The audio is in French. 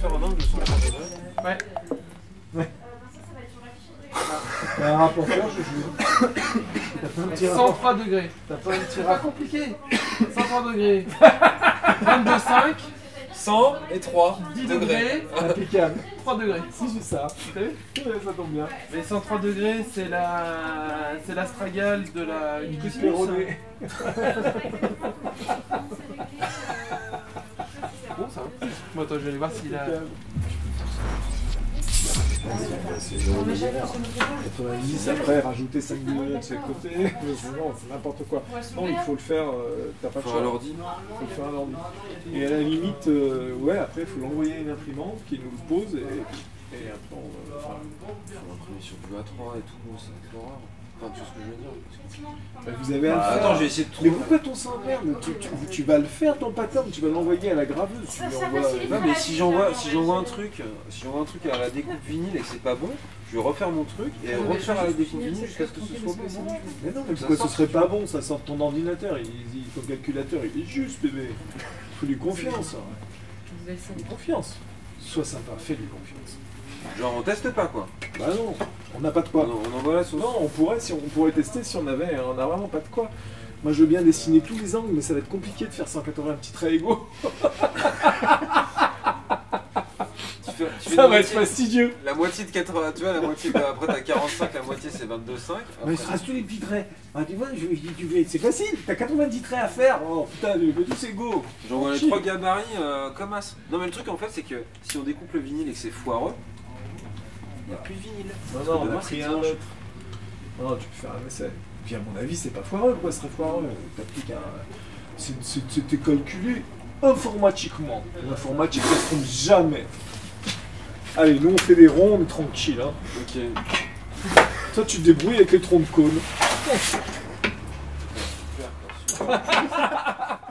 faire un angle de 130 degrés. Ouais. Ouais. T'as un rapporteur, je joue. T'as pas un petit 103 degrés. T'as pas un petit C'est pas compliqué. 103 degrés. 22,5. 100 et 3 10 degrés. degrés. impeccable. 3 degrés. Si j'ai ça. T'as vu? Ouais, ça tombe bien. Les 103 degrés, c'est l'astragale de la du cosinus. Péroné. Bon ça. Bon attends, je vais aller voir s'il a. C'est joli. 90 après, rajouter 5 degrés de chaque côté. Non, c'est n'importe quoi. Non, il faut le faire. T'as pas de Faut choix. un ordi. Il faut le faire à l'ordi. Et à la limite, ouais, après, il faut l'envoyer à une imprimante qui nous le pose et après, on. Faut l'imprimer sur du A3 et tout, c'est horreur. Enfin, tu vois ce que je veux dire. Vous avez à le faire. Attends, je vais essayer de trouver. Mais pourquoi ton s'emmerde? Tu vas le faire ton pattern, tu vas l'envoyer à la graveuse. Tu lui envoies. Non mais si j'envoie un truc à la découpe vinyle et que c'est pas bon, je vais refaire mon truc et refaire à la découpe vinyle jusqu'à ce que ce soit bon. Mais non, mais pourquoi ce serait pas bon? Ça sort de ton ordinateur, ton calculateur, il est juste, bébé. Fais-lui confiance. Fais-lui confiance. Sois sympa, fais-lui confiance. Genre on teste pas quoi. Bah non, on n'a pas de quoi. On envoie la sauce. Non, on pourrait tester si on avait, on a vraiment pas de quoi. Moi je veux bien dessiner tous les angles, mais ça va être compliqué de faire 180 petits traits égaux. Ça va être fastidieux. La moitié de 80, tu vois, la moitié, après t'as 45, la moitié c'est 22,5. Mais il se reste tous les petits traits. Ah, tu vois, c'est facile, t'as 90 traits à faire. Oh putain, je veux tous égaux. J'envoie les 3 gabarits comme as. Non mais le truc en fait c'est que si on découpe le vinyle et que c'est foireux, il n'y a plus de vinyle. Non, on a pris un autre. Non, tu peux faire un essai. Puis à mon avis, c'est pas foireux, quoi, ce serait foireux. T'appliques un. C'était calculé informatiquement. L'informatique, ça se trompe jamais. Allez, nous on fait des ronds, on est tranquille. Hein. Ok. Toi, tu te débrouilles avec les troncs de cône. Super, quoi, super.